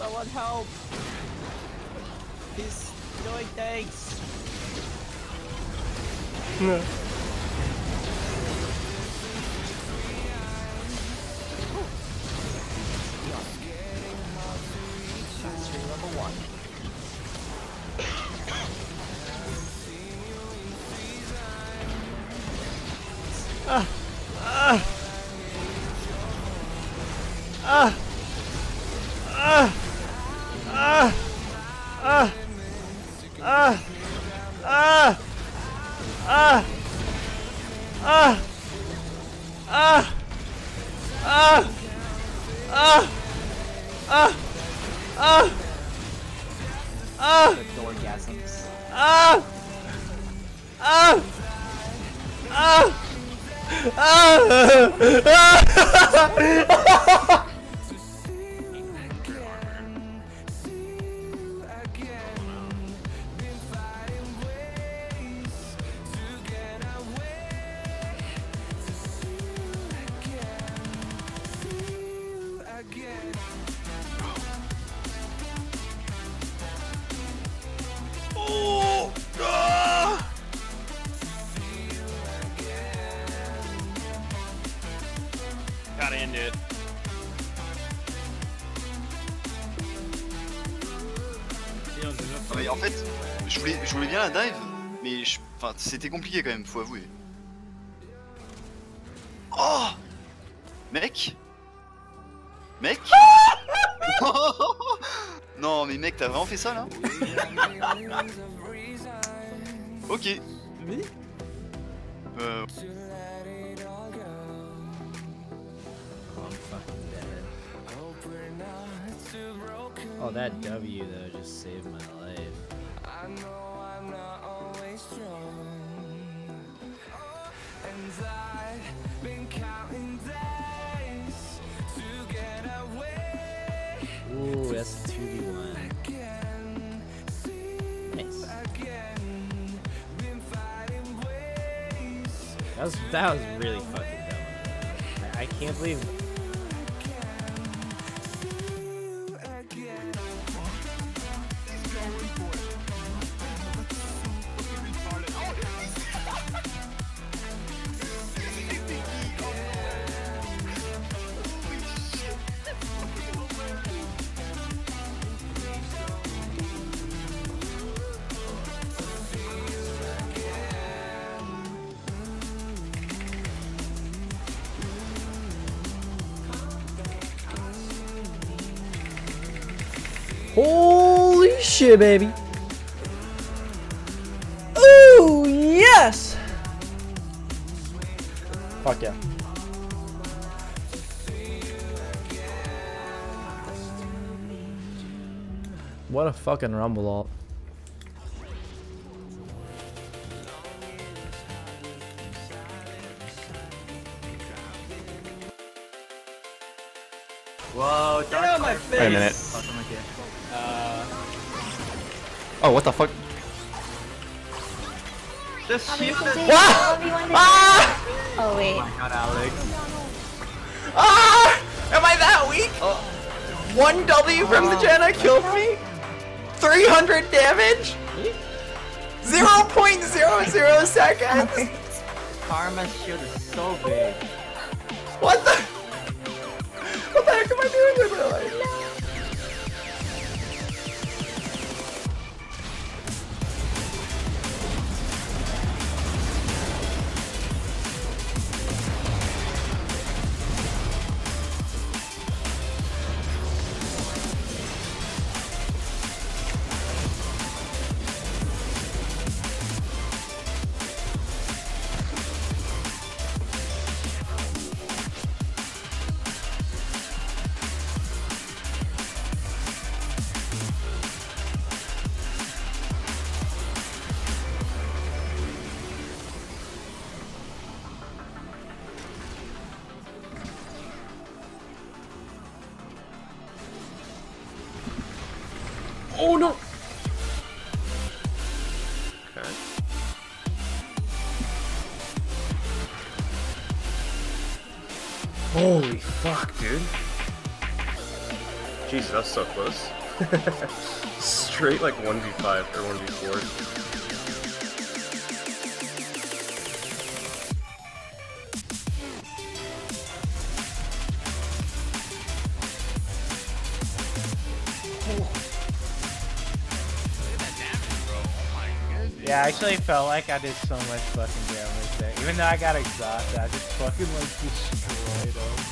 Someone help! He's doing things! No. Mastery level 1. The orgasms. Gotta end it. Non, mais en fait, je voulais bien la dive, mais enfin, c'était compliqué quand même, faut avouer. Oh mec. Non mais mec, t'as vraiment fait ça là? Ok. Oui? Oh, that W though just saved my life. I know I'm not always strong, and I've been counting days to get away. Ooh, that's a 2v1. Nice. That was really fucking dumb. I can't believe. Holy shit, baby. Ooh, yes! Fuck yeah. What a fucking rumble alt. Whoa, get out of my face! Wait a minute. Oh, what the fuck? Just shoot What? it! Ah! Oh wait. Oh my god, Alex. Ah! Am I that weak? 1 W from the Jenna killed me? 300 damage? 0.00 seconds? Karma's shield is so big. What the? What the heck am I doing with my life? Oh no! Okay. Holy fuck, dude. Jesus, that's so close. Straight like 1v5 or 1v4. Yeah, I actually felt like I did so much fucking damage there. Even though I got exhausted, I just fucking like destroyed him.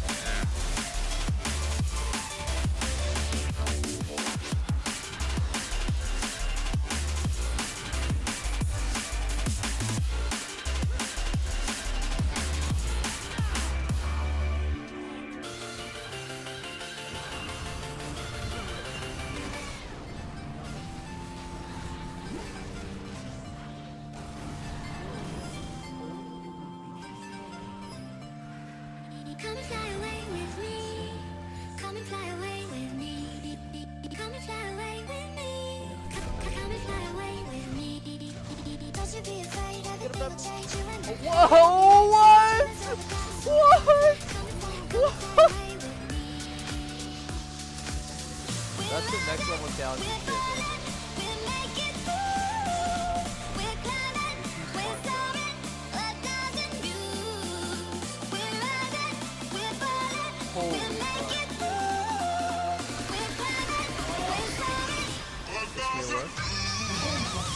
Come and fly away with me. Come and fly away with me. Come and fly away with me. Come and fly away with me. Don't you be afraid, everything will change you and Whoa, what? What? That's the next level challenge. we'll make it through. We're climbing, we're soaring, 1,000 views. We're rising, we're falling, we'll make it through. We're climbing, we're soaring, 1,000 views.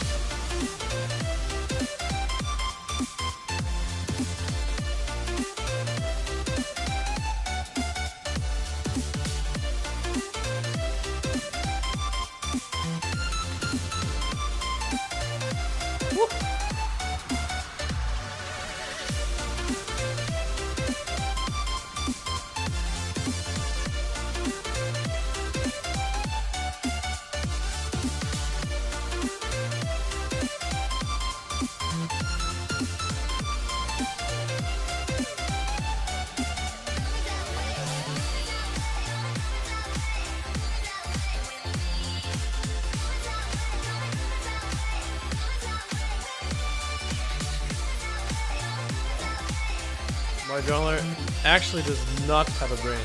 My jungler actually does not have a brain.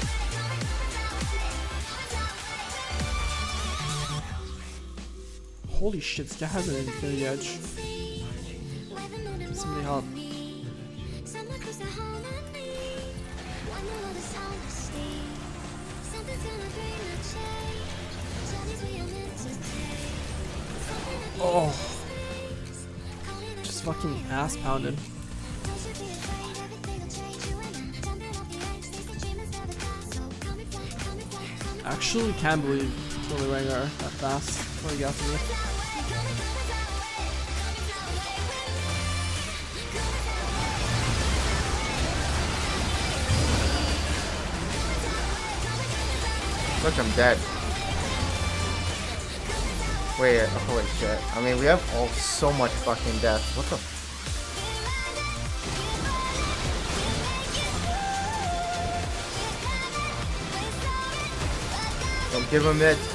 Holy shit, this guy has an Infinity Edge. Somebody help. Oh. Just fucking ass pounded. Actually can't believe Lily Rengar that fast. What do you got for me? Look, I'm dead. Wait, holy shit. I mean, we have all so much fucking death. What the f— Don't give him it.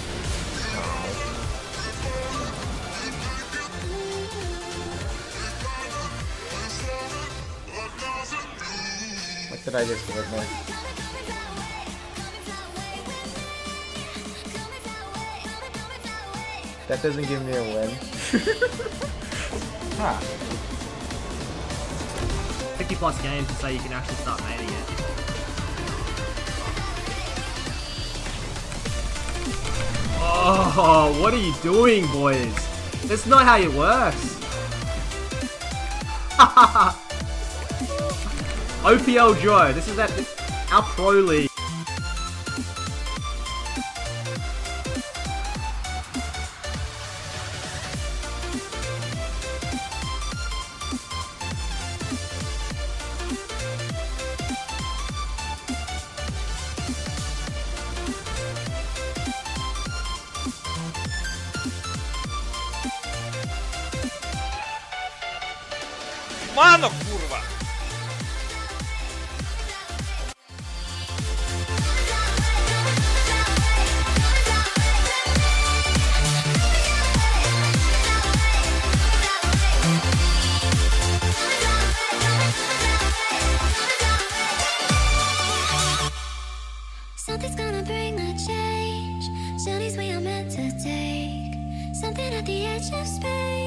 What did I just witness? That doesn't give me a win. Huh. 50+ games to say you can actually start mating it. Oh, what are you doing, boys? That's not how it works. OPL Joe, this is our pro league. Mano, kurwa! Something's gonna bring a change. Journeys we are meant to take. Something at the edge of space.